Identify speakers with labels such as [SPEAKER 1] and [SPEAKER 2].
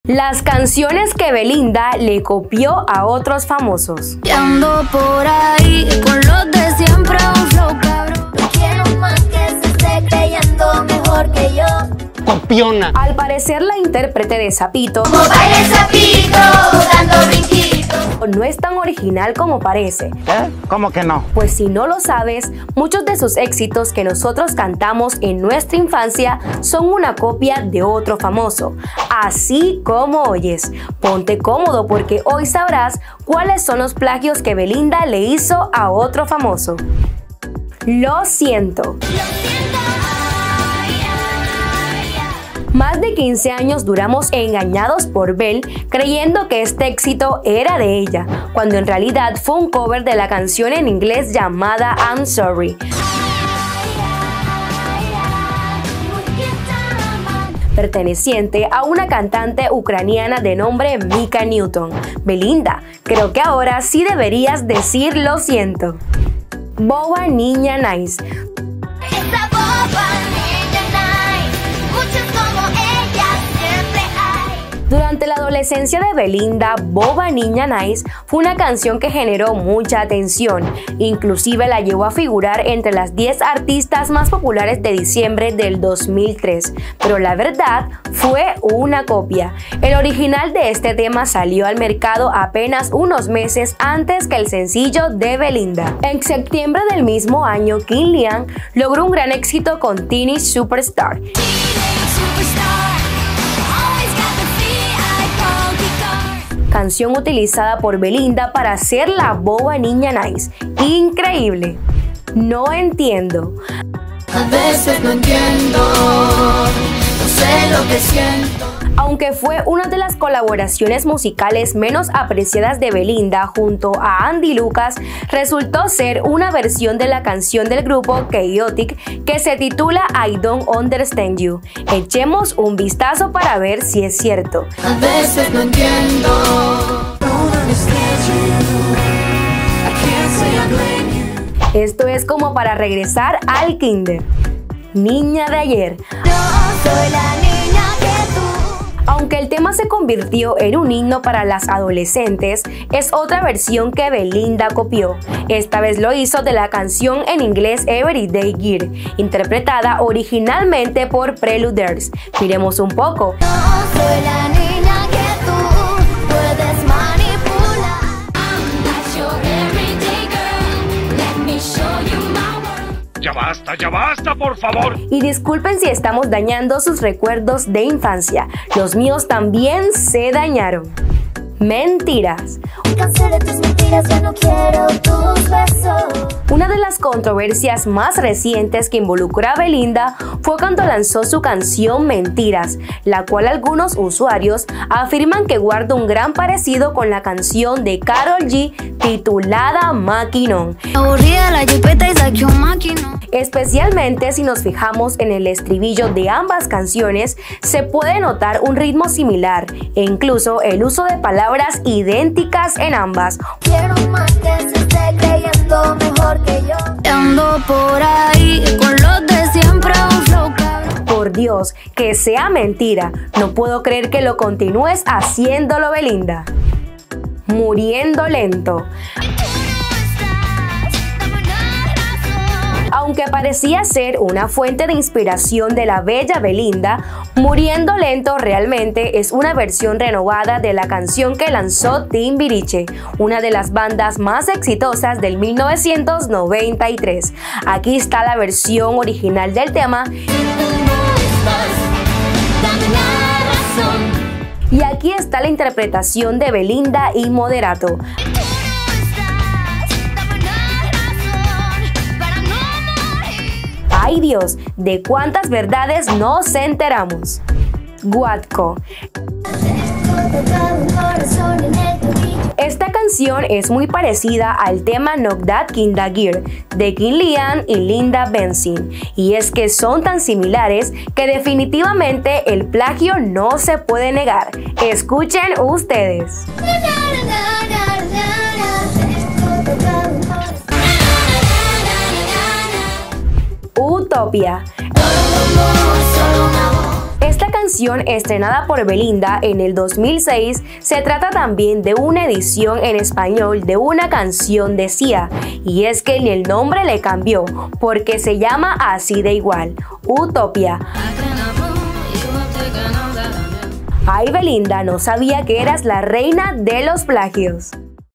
[SPEAKER 1] Las canciones que Belinda le copió a otros famosos.
[SPEAKER 2] Y ando por ahí con los de siempre, un flow cabrón. No quiero más que se esté creyendo mejor que yo.
[SPEAKER 3] Copiona.
[SPEAKER 1] Al parecer, la intérprete de Sapito,
[SPEAKER 2] Como baila el sapito, dando brinquitos.
[SPEAKER 1] no es tan original como parece.
[SPEAKER 3] ¿Qué? ¿Cómo que no?
[SPEAKER 1] Pues si no lo sabes, muchos de sus éxitos que nosotros cantamos en nuestra infancia son una copia de otro famoso. Así como oyes. Ponte cómodo porque hoy sabrás cuáles son los plagios que Belinda le hizo a otro famoso. Lo siento. Más de 15 años duramos engañados por Bel, creyendo que este éxito era de ella, cuando en realidad fue un cover de la canción en inglés llamada I'm Sorry, perteneciente a una cantante ucraniana de nombre Mika Newton. Belinda, creo que ahora sí deberías decir lo siento. Boba Niña Nice.
[SPEAKER 2] Esa boba niña nice, muchas como ella siempre hay.
[SPEAKER 1] Durante la adolescencia de Belinda, Boba Niña Nice fue una canción que generó mucha atención, inclusive la llevó a figurar entre las 10 artistas más populares de diciembre del 2003, pero la verdad fue una copia. El original de este tema salió al mercado apenas unos meses antes que el sencillo de Belinda. En septiembre del mismo año, King Liam logró un gran éxito con Teenage Superstar, canción utilizada por Belinda para hacer la Boba Niña Nice. Increíble. No entiendo.
[SPEAKER 2] A veces no entiendo, no sé lo que siento.
[SPEAKER 1] Aunque fue una de las colaboraciones musicales menos apreciadas de Belinda junto a Andy Lucas, resultó ser una versión de la canción del grupo Chaotic que se titula I Don't Understand You. Echemos un vistazo para ver si es cierto.
[SPEAKER 2] A veces no entiendo.
[SPEAKER 1] Esto es como para regresar al kinder. Niña de ayer.
[SPEAKER 2] Yo soy la niña que tú.
[SPEAKER 1] Aunque el tema se convirtió en un himno para las adolescentes, es otra versión que Belinda copió. Esta vez lo hizo de la canción en inglés Everyday Gear, interpretada originalmente por Preluders. Miremos un poco.
[SPEAKER 2] Yo soy la niña que tú puedes manipular. I'm not your everyday girl. Let me show you my world.
[SPEAKER 3] Ya basta, por favor.
[SPEAKER 1] Y disculpen si estamos dañando sus recuerdos de infancia. Los míos también se dañaron. Mentiras.
[SPEAKER 2] Cansé de tus mentiras, ya no quiero tus besos.
[SPEAKER 1] Una de las controversias más recientes que involucró a Belinda fue cuando lanzó su canción Mentiras, la cual algunos usuarios afirman que guarda un gran parecido con la canción de Karol G titulada Maquinón.
[SPEAKER 2] Aburrida la jipeta y saqué un maquinón.
[SPEAKER 1] Especialmente si nos fijamos en el estribillo de ambas canciones, se puede notar un ritmo similar e incluso el uso de palabras idénticas en ambas.
[SPEAKER 2] Quiero más que se esté creyendo mejor que yo. Ando por ahí con los de siempre, un flow cabrón.
[SPEAKER 1] Por Dios, que sea mentira, no puedo creer que lo continúes haciéndolo, Belinda. Muriendo lento. Aunque parecía ser una fuente de inspiración de la bella Belinda, Muriendo Lento realmente es una versión renovada de la canción que lanzó Timbiriche, una de las bandas más exitosas del 1993. Aquí está la versión original del tema. Y aquí está la interpretación de Belinda y Moderato. ¡Ay Dios! ¿De cuántas verdades nos enteramos? Guatco. Esta canción es muy parecida al tema Knock That Kinda Gear de King Liam y Linda Benson, y es que son tan similares que definitivamente el plagio no se puede negar. Escuchen ustedes. Utopia. Esta canción canción estrenada por Belinda en el 2006 se trata también de una edición en español de una canción de Sia, y es que ni el nombre le cambió porque se llama así de igual, Utopia. Ay, Belinda, no sabía que eras la reina de los plagios.